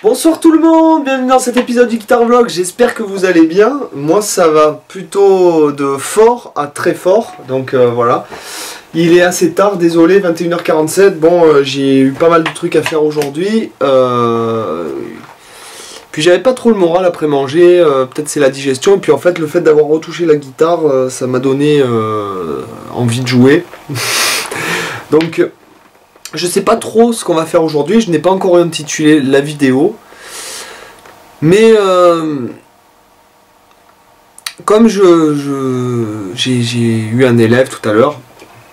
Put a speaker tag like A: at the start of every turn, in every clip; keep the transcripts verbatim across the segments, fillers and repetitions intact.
A: Bonsoir tout le monde, bienvenue dans cet épisode du Guitar Vlog, j'espère que vous allez bien. Moi ça va plutôt de fort à très fort, donc euh, voilà. Il est assez tard, désolé, vingt et une heures quarante-sept, bon euh, j'ai eu pas mal de trucs à faire aujourd'hui. Euh... Puis j'avais pas trop le moral après manger, euh, peut-être c'est la digestion, et puis en fait le fait d'avoir retouché la guitare, euh, ça m'a donné euh, envie de jouer. Donc... je sais pas trop ce qu'on va faire aujourd'hui, je n'ai pas encore intitulé la vidéo. Mais euh, comme je, je j'ai, j'ai eu un élève tout à l'heure,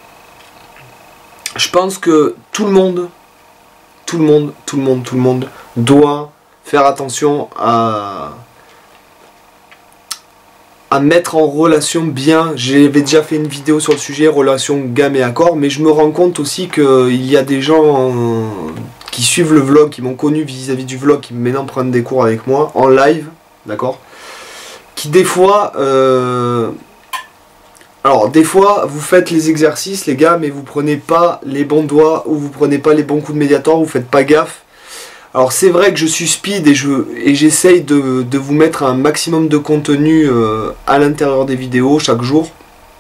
A: je pense que tout le monde, tout le monde, tout le monde, tout le monde doit faire attention à... à mettre en relation bien. J'avais déjà fait une vidéo sur le sujet, relation gamme et accord, mais je me rends compte aussi qu'il y a des gens euh, qui suivent le vlog, qui m'ont connu vis-à-vis du vlog, qui maintenant prennent des cours avec moi, en live, d'accord, qui des fois, euh, alors des fois vous faites les exercices les gars, mais vous prenez pas les bons doigts, ou vous prenez pas les bons coups de médiator, vous faites pas gaffe. Alors c'est vrai que je suis speed et je et j'essaye de, de vous mettre un maximum de contenu euh, à l'intérieur des vidéos chaque jour.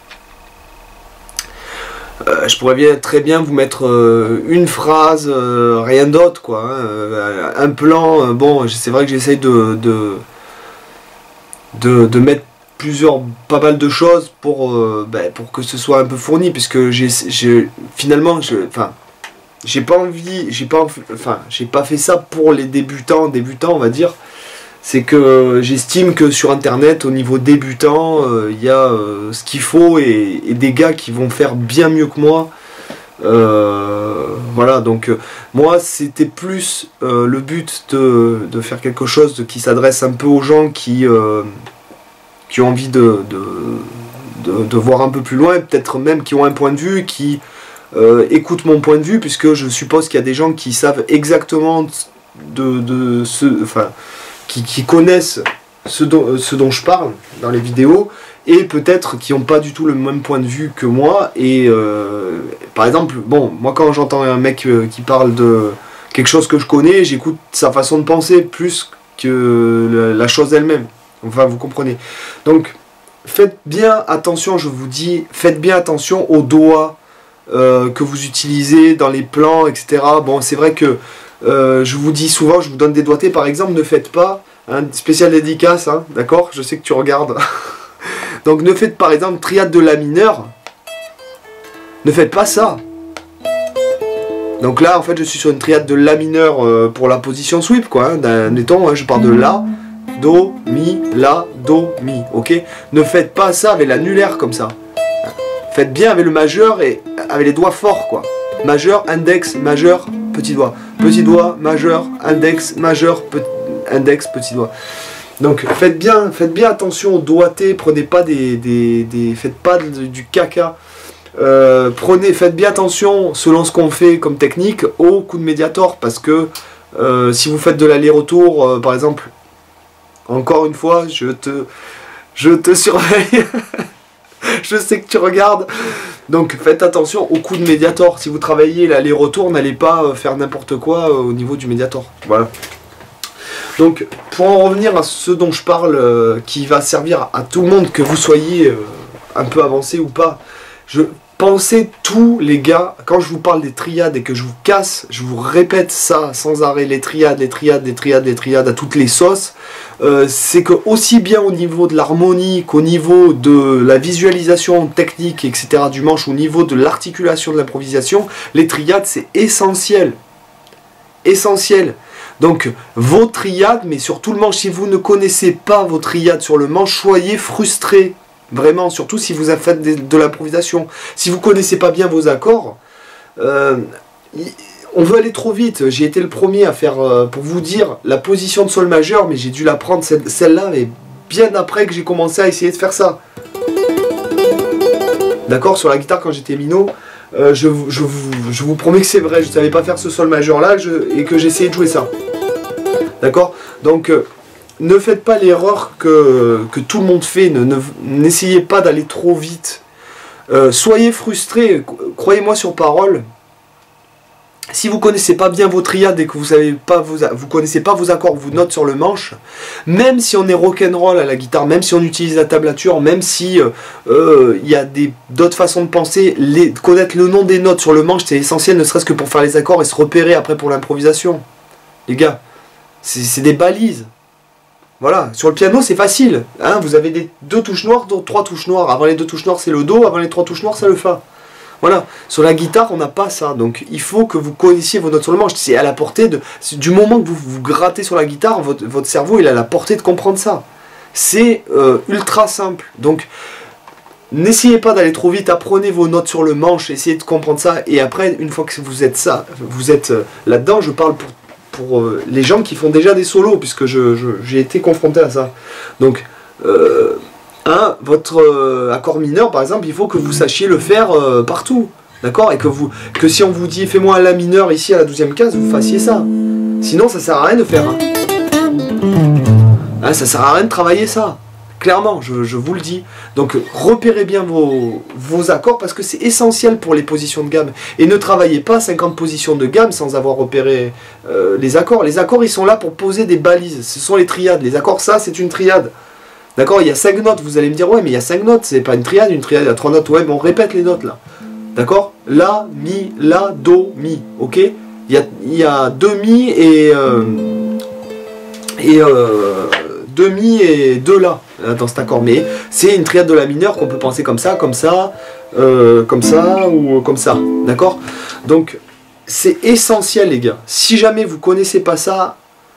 A: Euh, je pourrais bien, très bien vous mettre euh, une phrase, euh, rien d'autre quoi. Hein, euh, un plan, euh, bon c'est vrai que j'essaye de, de, de, de mettre plusieurs, pas mal de choses pour, euh, ben, pour que ce soit un peu fourni, puisque j'ai finalement, je, enfin... j'ai pas envie, j'ai pas, enfin, j'ai pas fait ça pour les débutants, débutants on va dire. C'est que j'estime que sur internet, au niveau débutant, il euh, y a euh, ce qu'il faut et, et des gars qui vont faire bien mieux que moi. Euh, voilà, donc euh, moi c'était plus euh, le but de, de faire quelque chose de, qui s'adresse un peu aux gens qui, euh, qui ont envie de, de, de, de voir un peu plus loin, peut-être même qui ont un point de vue, qui... Euh, écoute mon point de vue, puisque je suppose qu'il y a des gens qui savent exactement de, de ce, enfin, qui, qui connaissent ce dont, ce dont je parle dans les vidéos, et peut-être qui n'ont pas du tout le même point de vue que moi. Et euh, par exemple, bon, moi quand j'entends un mec euh, qui parle de quelque chose que je connais, j'écoute sa façon de penser plus que la, la chose elle-même. Enfin, vous comprenez. Donc, faites bien attention, je vous dis, faites bien attention aux doigts Euh, que vous utilisez dans les plans, et cetera. Bon, c'est vrai que euh, je vous dis souvent, je vous donne des doigtés, par exemple, ne faites pas un hein, spécial dédicace, hein, d'accord? Je sais que tu regardes. Donc ne faites par exemple triade de la mineure, ne faites pas ça. Donc là, en fait, je suis sur une triade de la mineure euh, pour la position sweep, quoi. Hein, admettons, hein, je pars de la, do, mi, la, do, mi, ok? Ne faites pas ça avec l'annulaire comme ça. Faites bien avec le majeur et avec les doigts forts quoi. Majeur, index, majeur, petit doigt. Petit doigt, majeur, index, majeur, pe index, petit doigt. Donc faites bien, faites bien attention au doigté, prenez pas des, des, des faites pas de, du caca. Euh, prenez, faites bien attention selon ce qu'on fait comme technique au coup de médiator, parce que euh, si vous faites de l'aller-retour, euh, par exemple, encore une fois, je te, je te surveille. Je sais que tu regardes. Donc faites attention au coup de médiator. Si vous travaillez l'aller-retour, n'allez pas faire n'importe quoi au niveau du médiator. Voilà. Donc pour en revenir à ce dont je parle, euh, qui va servir à tout le monde, que vous soyez euh, un peu avancé ou pas, je pensez tous les gars, quand je vous parle des triades et que je vous casse, je vous répète ça sans arrêt, les triades, les triades, les triades, les triades à toutes les sauces, euh, c'est que aussi bien au niveau de l'harmonie qu'au niveau de la visualisation technique, et cetera du manche, au niveau de l'articulation de l'improvisation, les triades c'est essentiel. Essentiel. Donc vos triades, mais surtout le manche, si vous ne connaissez pas vos triades sur le manche, soyez frustrés. Vraiment, surtout si vous avez fait de, de l'improvisation. Si vous ne connaissez pas bien vos accords, euh, on veut aller trop vite. J'ai été le premier à faire, euh, pour vous dire, la position de sol majeur, mais j'ai dû la prendre celle-là, mais bien après que j'ai commencé à essayer de faire ça. D'accord, sur la guitare quand j'étais minot, euh, je, je, vous, je vous promets que c'est vrai, je ne savais pas faire ce sol majeur là et que j'essayais de jouer ça. D'accord, donc... Euh, ne faites pas l'erreur que, que tout le monde fait, n'essayez pas d'aller trop vite. Euh, soyez frustrés, croyez-moi sur parole, si vous connaissez pas bien vos triades et que vous savez pas vos, vous connaissez pas vos accords, vos notes sur le manche, même si on est rock'n'roll à la guitare, même si on utilise la tablature, même si il euh, y a d'autres façons de penser, les, connaître le nom des notes sur le manche c'est essentiel, ne serait-ce que pour faire les accords et se repérer après pour l'improvisation. Les gars, c'est des balises. Voilà, sur le piano c'est facile, hein, vous avez des deux touches noires, deux, trois touches noires, avant les deux touches noires c'est le Do, avant les trois touches noires c'est le Fa. Voilà, sur la guitare on n'a pas ça, donc il faut que vous connaissiez vos notes sur le manche, c'est à la portée de... Du moment que vous vous grattez sur la guitare, votre, votre cerveau il a la portée de comprendre ça. C'est euh, ultra simple, donc n'essayez pas d'aller trop vite, apprenez vos notes sur le manche, essayez de comprendre ça, et après une fois que vous êtes ça, vous êtes euh, là-dedans, je parle pour... pour euh, les gens qui font déjà des solos, puisque je, je, j'ai été confronté à ça. Donc, euh, hein, votre euh, accord mineur, par exemple, il faut que vous sachiez le faire euh, partout. D'accord? Et que, vous, que si on vous dit, fais-moi un La mineur ici à la douzième case, vous fassiez ça. Sinon, ça sert à rien de faire. Hein. Hein, ça sert à rien de travailler ça. Clairement, je, je vous le dis. Donc, repérez bien vos, vos accords parce que c'est essentiel pour les positions de gamme. Et ne travaillez pas cinquante positions de gamme sans avoir repéré euh, les accords. Les accords, ils sont là pour poser des balises. Ce sont les triades. Les accords, ça, c'est une triade. D'accord? Il y a cinq notes. Vous allez me dire, ouais, mais il y a cinq notes. C'est pas une triade. Une triade, il y a trois notes. Ouais, mais on répète les notes, là. D'accord? La, mi, la, do, mi. Ok? Il y a, il y a deux mi et... Euh, et... Euh, deux mi et deux la dans cet accord, mais c'est une triade de La mineur qu'on peut penser comme ça, comme ça, euh, comme ça ou comme ça, d'accord? Donc c'est essentiel les gars, si jamais vous connaissez pas ça,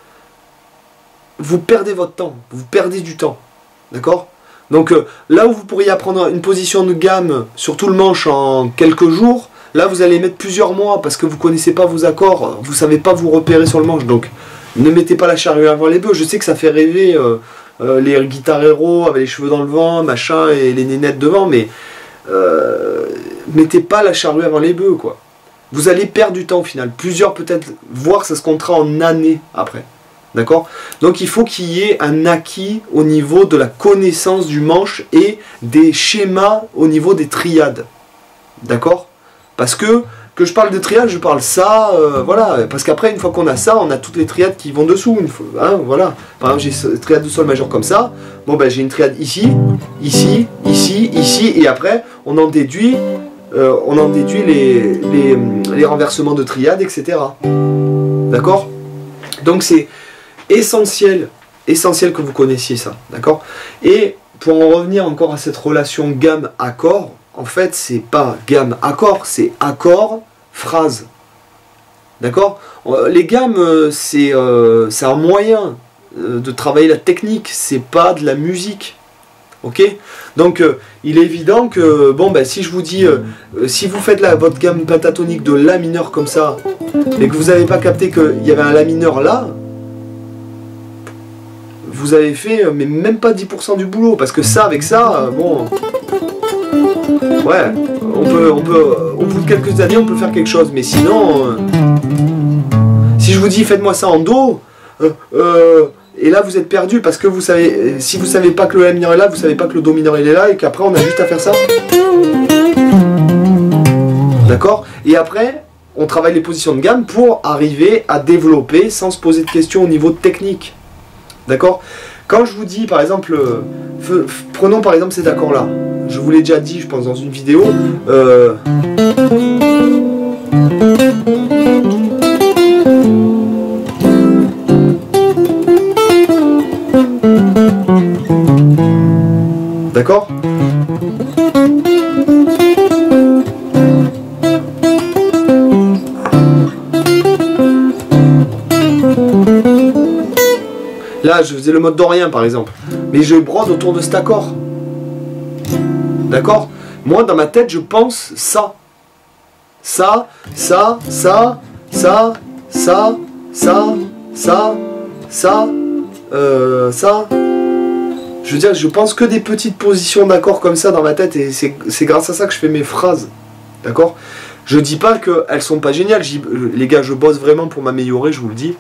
A: vous perdez votre temps, vous perdez du temps, d'accord? Donc euh, là où vous pourriez apprendre une position de gamme sur tout le manche en quelques jours, là vous allez mettre plusieurs mois parce que vous connaissez pas vos accords, vous savez pas vous repérer sur le manche, donc ne mettez pas la charrue avant les bœufs. Je sais que ça fait rêver euh, euh, les guitareros avec les cheveux dans le vent, machin, et les nénettes devant, mais euh, mettez pas la charrue avant les bœufs, quoi. Vous allez perdre du temps au final. Plusieurs peut-être, voire ça se comptera en années après. D'accord? Donc il faut qu'il y ait un acquis au niveau de la connaissance du manche et des schémas au niveau des triades. D'accord? Parce que que je parle de triade, je parle ça, euh, voilà, parce qu'après, une fois qu'on a ça, on a toutes les triades qui vont dessous, une fois, hein, voilà. Par exemple, j'ai une triade de sol majeur comme ça, bon ben j'ai une triade ici, ici, ici, ici, et après, on en déduit, euh, on en déduit les, les, les renversements de triade, et cetera. D'accord? Donc c'est essentiel, essentiel que vous connaissiez ça, d'accord? Et pour en revenir encore à cette relation gamme-accord, en fait, c'est pas gamme-accord, c'est accord-phrase. D'accord? Les gammes, c'est euh, un moyen de travailler la technique, c'est pas de la musique. Ok? Donc, euh, il est évident que, bon, ben, si je vous dis, euh, si vous faites la, votre gamme pentatonique de La mineur comme ça, et que vous n'avez pas capté qu'il y avait un La mineur là, vous avez fait, mais même pas dix pour cent du boulot, parce que ça, avec ça, euh, bon... Ouais, on peut, on peut, au bout de quelques années, on peut faire quelque chose, mais sinon, euh, si je vous dis faites-moi ça en Do, euh, euh, et là vous êtes perdu parce que vous savez, si vous savez pas que le La mineur est là, vous savez pas que le Do mineur il est là, et qu'après on a juste à faire ça. D'accord? Et après, on travaille les positions de gamme pour arriver à développer sans se poser de questions au niveau technique. D'accord? Quand je vous dis par exemple, euh, prenons par exemple cet accord là. Je vous l'ai déjà dit, je pense, dans une vidéo. Euh... D'accord? Là, je faisais le mode dorien, par exemple. Mais je brode autour de cet accord. D'accord? Moi, dans ma tête, je pense ça. Ça, ça, ça, ça, ça, ça, ça, ça, euh, ça. Je veux dire, je pense que des petites positions d'accords comme ça dans ma tête, et c'est grâce à ça que je fais mes phrases. D'accord? Je dis pas qu'elles sont pas géniales. Les gars, je bosse vraiment pour m'améliorer, je vous le dis.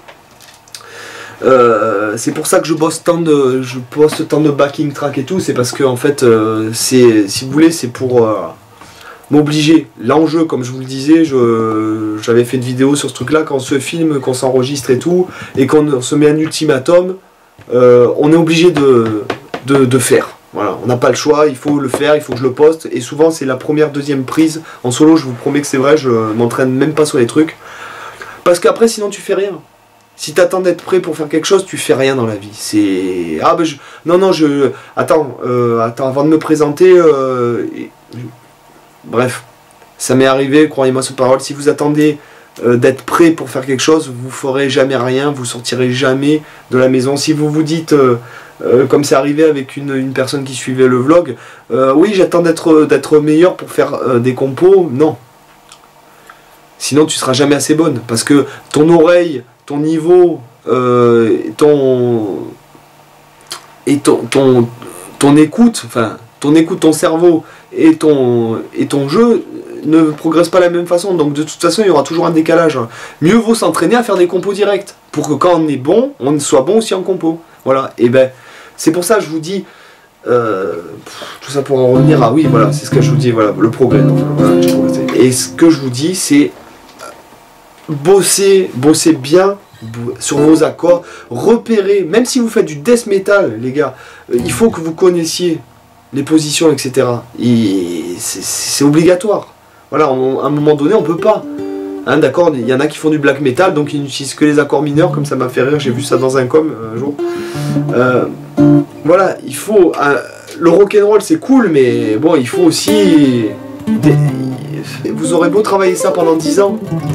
A: Euh, c'est pour ça que je bosse tant de, je poste tant de backing track et tout, c'est parce que en fait, euh, c'est, si vous voulez, c'est pour, euh, m'obliger. L'enjeu, comme je vous le disais, j'avais fait une vidéo sur ce truc-là, quand on se filme, qu'on s'enregistre et tout, et qu'on se met un ultimatum, euh, on est obligé de, de, de faire. Voilà, on n'a pas le choix, il faut le faire, il faut que je le poste, et souvent c'est la première, deuxième prise. En solo, je vous promets que c'est vrai, je m'entraîne même pas sur les trucs. Parce qu'après, sinon tu fais rien. Si tu attends d'être prêt pour faire quelque chose, tu fais rien dans la vie. C'est... Ah ben je... Non, non, je... Attends, euh, attends, avant de me présenter... Euh... Bref, ça m'est arrivé, croyez-moi sur parole, si vous attendez euh, d'être prêt pour faire quelque chose, vous ferez jamais rien, vous sortirez jamais de la maison. Si vous vous dites... Euh, Euh, comme c'est arrivé avec une, une personne qui suivait le vlog, euh, oui j'attends d'être d'être meilleur pour faire euh, des compos, non. Sinon tu seras jamais assez bonne, parce que ton oreille, ton niveau, euh, ton, et ton, ton, ton écoute, enfin ton écoute, ton cerveau et ton, et ton jeu ne progressent pas de la même façon, donc de toute façon il y aura toujours un décalage. Mieux vaut s'entraîner à faire des compos directs, pour que quand on est bon, on soit bon aussi en compo. Voilà, et ben c'est pour ça que je vous dis, euh, tout ça pour en revenir à, oui, voilà, c'est ce que je vous dis, voilà, le progrès. Donc, voilà, j'ai progressé. Et ce que je vous dis, c'est bosser, bosser bien sur vos accords, repérer, même si vous faites du death metal, les gars, il faut que vous connaissiez les positions, et cetera. C'est obligatoire. Voilà, on, à un moment donné, on peut pas. Hein, d'accord, il y en a qui font du black metal, donc ils n'utilisent que les accords mineurs, comme ça m'a fait rire, j'ai vu ça dans un com un jour. Euh, voilà, il faut... Euh, le rock'n'roll c'est cool, mais bon, il faut aussi... Des, vous aurez beau travailler ça pendant dix ans.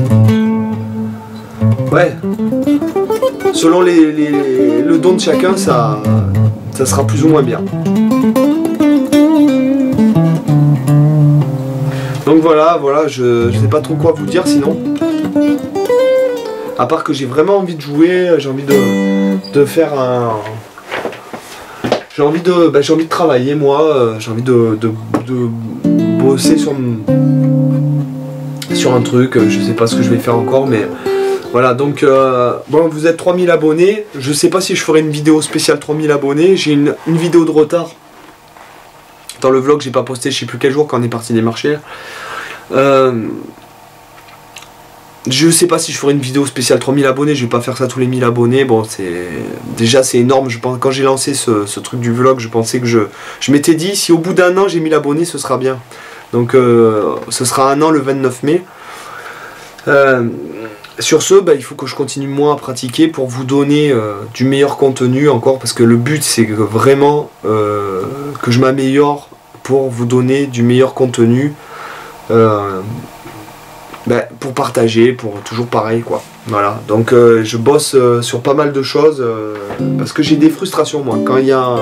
A: Ouais. Selon les, les, le don de chacun, ça, ça sera plus ou moins bien. Donc voilà, voilà, je, je sais pas trop quoi vous dire sinon. À part que j'ai vraiment envie de jouer, j'ai envie de, de faire un... J'ai envie de, bah, j'ai envie de travailler moi, j'ai envie de, de, de bosser sur, sur un truc, je sais pas ce que je vais faire encore, mais voilà, donc euh, bon, vous êtes trois mille abonnés, je sais pas si je ferai une vidéo spéciale trois mille abonnés, j'ai une, une vidéo de retard. Dans le vlog, j'ai pas posté, je sais plus quel jour quand on est parti des marchés. Euh, je sais pas si je ferai une vidéo spéciale trois mille abonnés, je vais pas faire ça tous les mille abonnés. Bon, c'est déjà c'est énorme. Je pense, quand j'ai lancé ce, ce truc du vlog, je pensais que je, je m'étais dit si au bout d'un an j'ai mille abonnés, ce sera bien. Donc euh, ce sera un an le vingt-neuf mai. Euh, sur ce, bah, il faut que je continue moi à pratiquer pour vous donner euh, du meilleur contenu encore, parce que le but c'est vraiment euh, que je m'améliore pour vous donner du meilleur contenu, euh, bah, pour partager, pour toujours pareil quoi. Voilà, donc euh, je bosse euh, sur pas mal de choses euh, parce que j'ai des frustrations moi quand il y a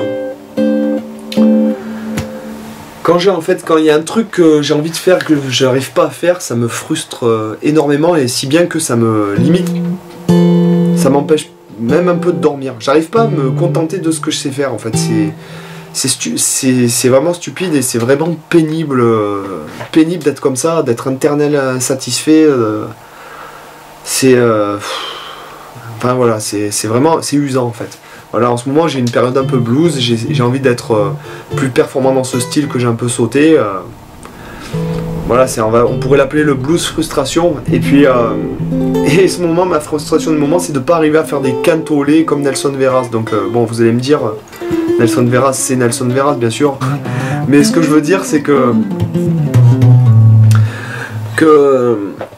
A: Quand j'ai en fait, quand il y a un truc que j'ai envie de faire que j'arrive pas à faire, ça me frustre euh, énormément, et si bien que ça me limite, ça m'empêche même un peu de dormir. J'arrive pas à me contenter de ce que je sais faire en fait. C'est c'est vraiment stupide et c'est vraiment pénible, euh, pénible d'être comme ça, d'être éternel insatisfait. Euh, c'est, euh, enfin voilà, c'est vraiment, c'est usant en fait. Voilà, en ce moment j'ai une période un peu blues, j'ai envie d'être euh, plus performant dans ce style que j'ai un peu sauté. Euh, voilà, on, va, on pourrait l'appeler le blues frustration. Et puis, euh, et ce moment, ma frustration du moment, c'est de ne pas arriver à faire des cantolés comme Nelson Veras. Donc euh, bon, vous allez me dire, Nelson Veras, c'est Nelson Veras bien sûr. Mais ce que je veux dire, c'est que... que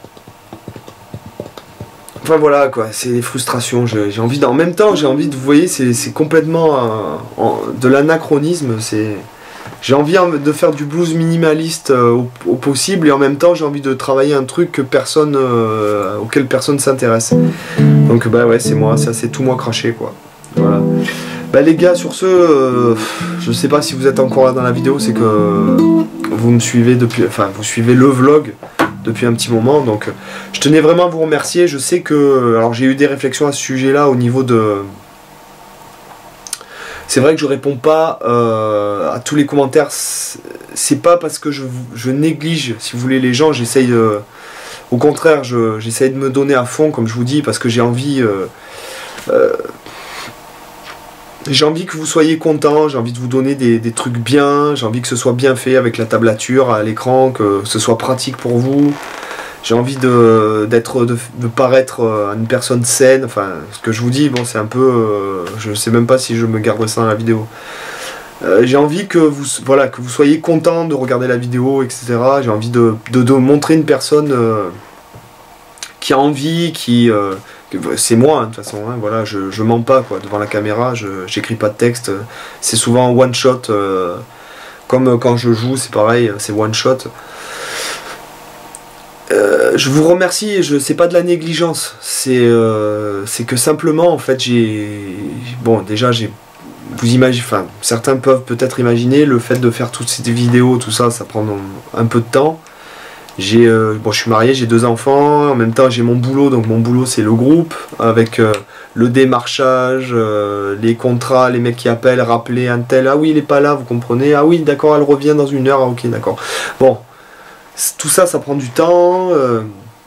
A: Enfin voilà quoi, c'est des frustrations, j'ai envie d'en même temps, j'ai envie de, vous voyez, c'est complètement euh, en, de l'anachronisme, c'est... J'ai envie de faire du blues minimaliste euh, au, au possible, et en même temps j'ai envie de travailler un truc que personne, euh, auquel personne s'intéresse. Donc bah ouais, c'est moi, ça c'est tout moi craché quoi. Voilà. Bah les gars, sur ce, euh, je sais pas si vous êtes encore là dans la vidéo, c'est que vous me suivez depuis, enfin vous suivez le vlog depuis un petit moment, donc je tenais vraiment à vous remercier. Je sais que, alors j'ai eu des réflexions à ce sujet là au niveau de... C'est vrai que je réponds pas euh, à tous les commentaires, c'est pas parce que je, je néglige, si vous voulez, les gens, j'essaye de... Au contraire, j'essaye de me donner à fond, comme je vous dis, parce que j'ai envie... Euh, euh, j'ai envie que vous soyez contents, j'ai envie de vous donner des, des trucs bien, j'ai envie que ce soit bien fait avec la tablature à l'écran, que ce soit pratique pour vous. J'ai envie de, d'être, de, de paraître une personne saine, enfin, ce que je vous dis, bon, c'est un peu, euh, je sais même pas si je me garderai ça dans la vidéo. Euh, j'ai envie que vous, voilà, que vous soyez content de regarder la vidéo, et cetera. J'ai envie de, de, de montrer une personne euh, qui a envie, qui... Euh, c'est moi, hein, de toute façon, hein, voilà, je, je mens pas, quoi, devant la caméra, je j'écris pas de texte, c'est souvent one shot, euh, comme quand je joue, c'est pareil, c'est one shot. Euh, je vous remercie, je c'est pas de la négligence, c'est euh, c'est que simplement, en fait, j'ai... Bon, déjà, j'ai... Vous imaginez, enfin, certains peuvent peut-être imaginer, le fait de faire toutes ces vidéos, tout ça, ça prend un peu de temps. J'ai, euh, bon, je suis marié, j'ai deux enfants, en même temps j'ai mon boulot, donc mon boulot c'est le groupe, avec euh, le démarchage, euh, les contrats, les mecs qui appellent, rappeler un tel, ah oui il est pas là, vous comprenez, ah oui d'accord elle revient dans une heure, ah ok d'accord. Bon, tout ça, ça prend du temps, euh,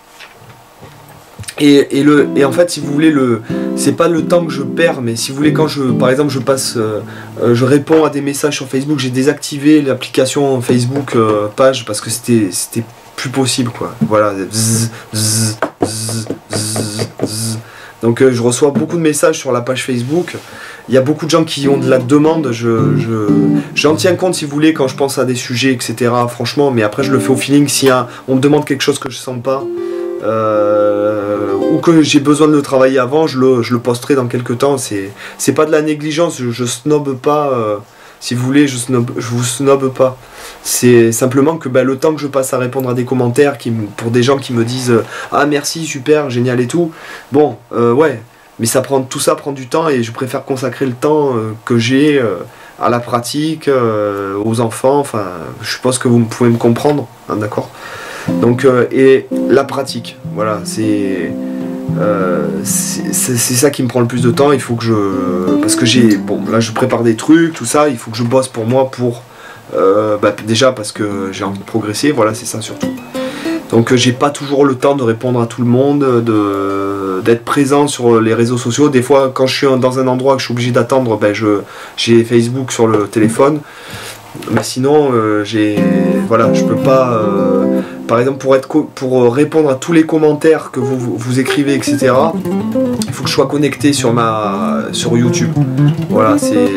A: et, et, le, et en fait si vous voulez, le c'est pas le temps que je perds, mais si vous voulez quand je, par exemple je passe, euh, euh, je réponds à des messages sur Facebook, j'ai désactivé l'application Facebook euh, page, parce que c'était c'était plus possible quoi, voilà, zzz, zzz, zzz, zzz, zzz. Donc euh, je reçois beaucoup de messages sur la page Facebook, il y a beaucoup de gens qui ont de la demande, je, je, j'en tiens compte si vous voulez quand je pense à des sujets, et cetera, franchement, mais après je le fais au feeling, si un, on me demande quelque chose que je sens pas, euh, ou que j'ai besoin de le travailler avant, je le, je le posterai dans quelques temps, c'est, c'est pas de la négligence, je, je snobe pas... Euh, si vous voulez, je, snob, je vous snobe pas. C'est simplement que bah, le temps que je passe à répondre à des commentaires qui, pour des gens qui me disent euh, ah merci, super, génial et tout. Bon, euh, ouais, mais ça prend, tout ça prend du temps et je préfère consacrer le temps euh, que j'ai euh, à la pratique, euh, aux enfants. Enfin, je suppose que vous pouvez me comprendre, hein, d'accord. Donc, euh, et la pratique, voilà, c'est... Euh, c'est ça qui me prend le plus de temps. Il faut que je, parce que j'ai, bon là je prépare des trucs, tout ça, il faut que je bosse pour moi, pour euh, bah, déjà parce que j'ai envie de progresser, voilà, c'est ça surtout. Donc euh, j'ai pas toujours le temps de répondre à tout le monde, de d'être présent sur les réseaux sociaux. Des fois quand je suis dans un endroit que je suis obligé d'attendre, ben je j'ai Facebook sur le téléphone. Mais sinon, euh, j'ai, voilà, je peux pas, euh, par exemple, pour, être pour répondre à tous les commentaires que vous, vous, vous écrivez, et cetera, il faut que je sois connecté sur, ma, sur YouTube. Voilà, c'est...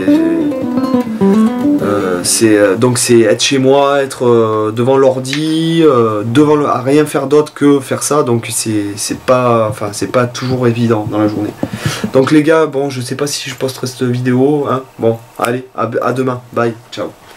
A: Euh, c'est donc c'est être chez moi, être euh, devant l'ordi, euh, devant le, à rien faire d'autre que faire ça, donc c'est pas, enfin c'est pas toujours évident dans la journée. Donc les gars, bon, je sais pas si je posterai cette vidéo, hein. Bon, allez, à, à demain, bye, ciao.